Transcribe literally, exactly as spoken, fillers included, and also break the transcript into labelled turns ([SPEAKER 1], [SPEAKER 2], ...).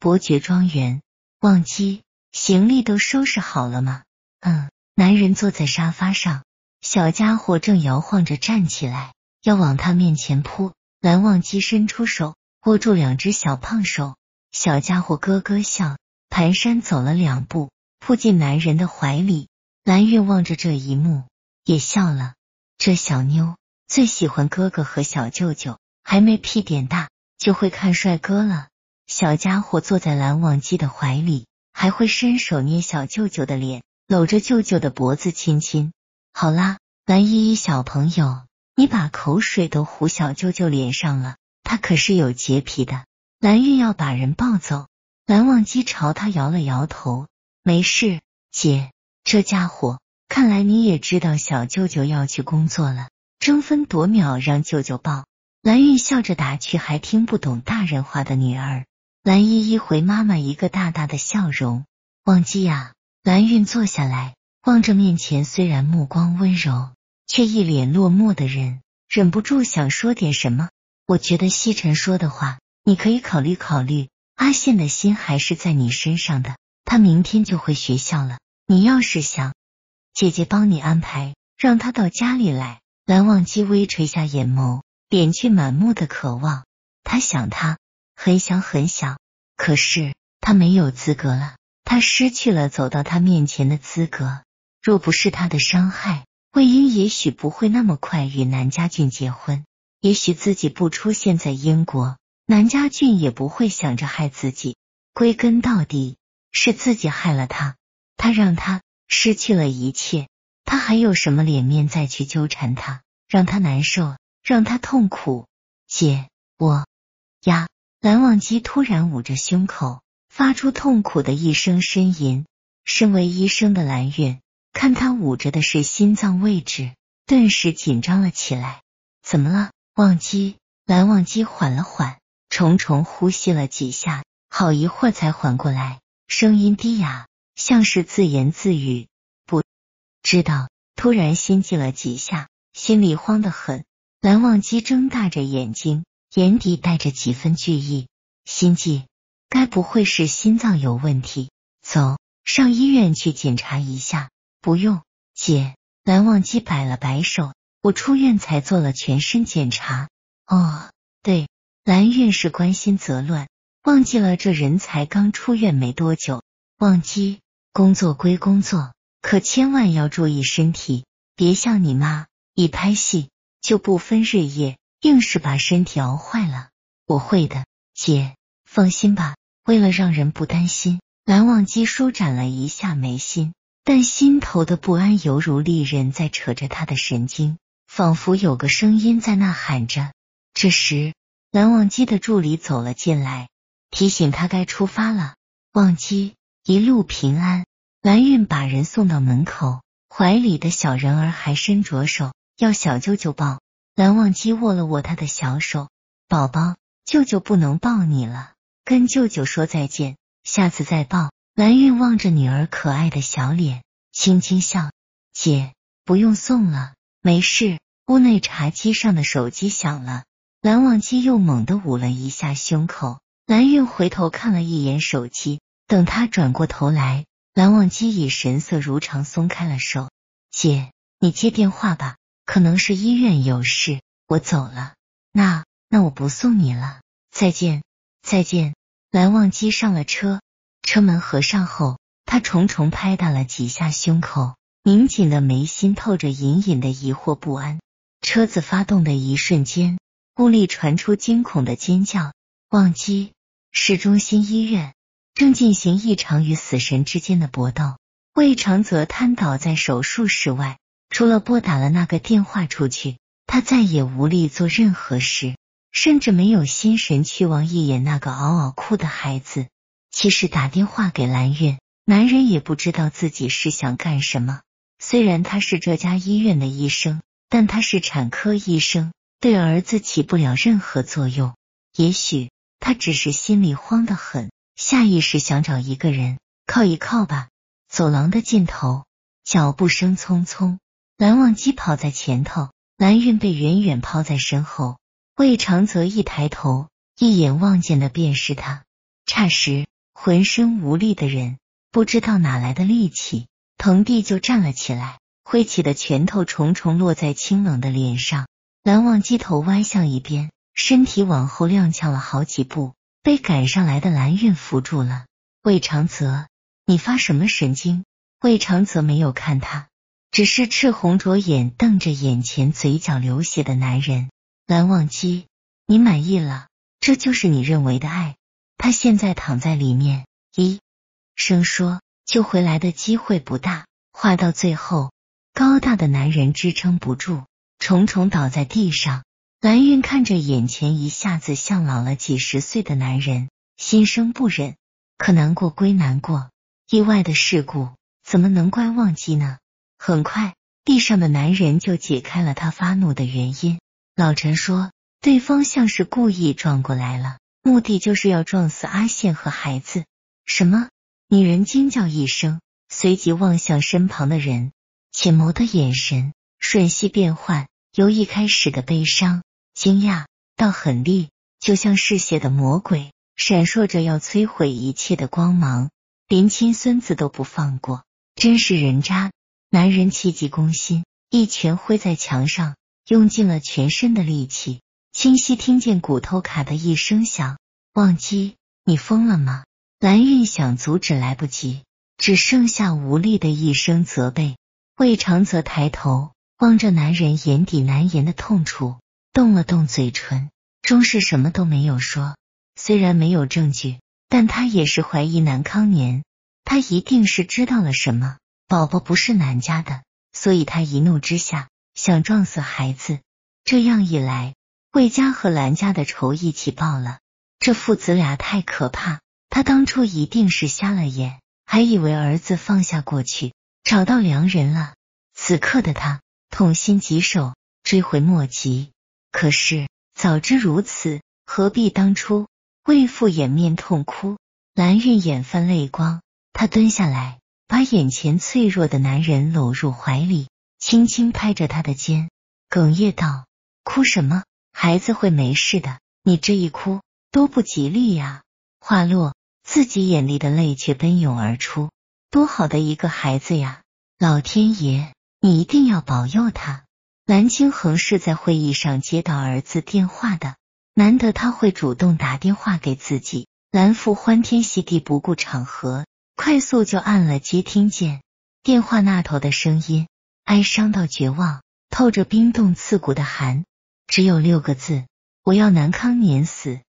[SPEAKER 1] 伯爵庄园。忘机，行李都收拾好了吗？嗯。男人坐在沙发上，小家伙正摇晃着站起来，要往他面前扑。蓝忘机伸出手，握住两只小胖手。小家伙咯咯笑，蹒跚走了两步，扑进男人的怀里。蓝月望着这一幕，也笑了。这小妞最喜欢哥哥和小舅舅，还没屁点大就会看帅哥了。小家伙坐在蓝忘机的怀里，还会伸手捏小舅舅的脸，搂着舅舅的脖子亲亲。好啦，蓝依依小朋友，你把口水都糊小舅舅脸上了，他可是有洁癖的。蓝玉要把人抱走。蓝忘机朝他摇了摇头，没事，姐。这家伙，看来你也知道小舅舅要去工作了，争分夺秒让舅舅抱。蓝玉笑着打趣还听不懂大人话的女儿。蓝依依回妈妈一个大大的笑容。忘机呀。蓝韵坐下来，望着面前虽然目光温柔，却一脸落寞的人，忍不住想说点什么。我觉得西尘说的话，你可以考虑考虑。阿宪的心还是在你身上的，他明天就回学校了。你要是想，姐姐帮你安排，让他到家里来。蓝忘机微垂下眼眸，敛去满目的渴望。他想他，很想很想，可是他没有资格了。他失去了走到他面前的资格。若不是他的伤害，魏婴也许不会那么快与南家俊结婚。也许自己不出现在英国，南家俊也不会想着害自己。归根到底，是自己害了他。他让他失去了一切，他还有什么脸面再去纠缠他，让他难受，让他痛苦。姐，我呀。蓝忘机突然捂着胸口，发出痛苦的一声呻吟。身为医生的蓝苑看他捂着的是心脏位置，顿时紧张了起来。怎么了，忘机？蓝忘机缓了缓，重重呼吸了几下，好一会儿才缓过来，声音低哑，像是自言自语。不知道。突然心悸了几下，心里慌得很。蓝忘机睁大着眼睛，眼底带着几分惧意。心悸，该不会是心脏有问题？走，上医院去检查一下。不用，姐。蓝忘机摆了摆手，我出院才做了全身检查。哦，对。蓝院是关心则乱，忘记了这人才刚出院没多久。忘机，工作归工作，可千万要注意身体，别像你妈，一拍戏就不分日夜，硬是把身体熬坏了。我会的，姐，放心吧。为了让人不担心，蓝忘机舒展了一下眉心，但心头的不安犹如利刃在扯着他的神经，仿佛有个声音在呐喊着。这时，蓝忘机的助理走了进来，提醒他该出发了。忘机，一路平安。蓝韵把人送到门口，怀里的小人儿还伸着手要小舅舅抱。蓝忘机握了握他的小手，宝宝，舅舅不能抱你了，跟舅舅说再见，下次再抱。蓝韵望着女儿可爱的小脸，轻轻笑。姐，不用送了，没事。屋内茶几上的手机响了，蓝忘机又猛地捂了一下胸口。蓝韵回头看了一眼手机，等他转过头来，蓝忘机已神色如常松开了手。姐，你接电话吧，可能是医院有事，我走了。那那我不送你了，再见。再见。蓝忘机上了车，车门合上后，他重重拍打了几下胸口，拧紧的眉心透着隐隐的疑惑不安。车子发动的一瞬间，屋里传出惊恐的尖叫。忘机，市中心医院正进行一场与死神之间的搏斗。魏长泽瘫倒在手术室外，除了拨打了那个电话出去，他再也无力做任何事，甚至没有心神去望一眼那个嗷嗷哭的孩子。其实打电话给蓝苑，男人也不知道自己是想干什么。虽然他是这家医院的医生，但他是产科医生，对儿子起不了任何作用。也许他只是心里慌得很，下意识想找一个人靠一靠吧。走廊的尽头，脚步声匆匆，蓝忘机跑在前头，蓝韵被远远抛在身后。魏长泽一抬头，一眼望见的便是他。霎时， 浑身无力的人不知道哪来的力气，腾地就站了起来，挥起的拳头重重落在清冷的脸上。蓝忘机头歪向一边，身体往后踉跄了好几步，被赶上来的蓝韵扶住了。魏长泽，你发什么神经？魏长泽没有看他，只是赤红着眼瞪着眼前嘴角流血的男人。蓝忘机，你满意了？这就是你认为的爱？他现在躺在里面，医生说救回来的机会不大。话到最后，高大的男人支撑不住，重重倒在地上。蓝韵看着眼前一下子像老了几十岁的男人，心生不忍。可难过归难过，意外的事故怎么能怪忘机呢？很快，地上的男人就解开了他发怒的原因。老陈说，对方像是故意撞过来了，目的就是要撞死阿宪和孩子。什么？女人惊叫一声，随即望向身旁的人，浅眸的眼神瞬息变幻，由一开始的悲伤、惊讶到狠厉，就像嗜血的魔鬼，闪烁着要摧毁一切的光芒，连亲孙子都不放过，真是人渣！男人气急攻心，一拳挥在墙上，用尽了全身的力气，清晰听见骨头卡的一声响。忘机，你疯了吗？蓝韵想阻止来不及，只剩下无力的一声责备。魏长泽抬头望着男人眼底难言的痛楚，动了动嘴唇，终是什么都没有说。虽然没有证据，但他也是怀疑南康年，他一定是知道了什么。宝宝不是南家的，所以他一怒之下想撞死孩子。这样一来，魏家和蓝家的仇一起报了。这父子俩太可怕，他当初一定是瞎了眼，还以为儿子放下过去，找到良人了。此刻的他痛心疾首，追悔莫及。可是早知如此，何必当初？魏父掩面痛哭，蓝韵眼泛泪光，他蹲下来，把眼前脆弱的男人搂入怀里，轻轻拍着他的肩，哽咽道：哭什么？孩子会没事的，你这一哭多不吉利呀。话落，自己眼里的泪却奔涌而出。多好的一个孩子呀！老天爷，你一定要保佑他。蓝清恒是在会议上接到儿子电话的，难得他会主动打电话给自己。蓝父欢天喜地不顾场合，快速就按了接听键。电话那头的声音哀伤到绝望，透着冰冻刺骨的寒，只有六个字：我要南康年死。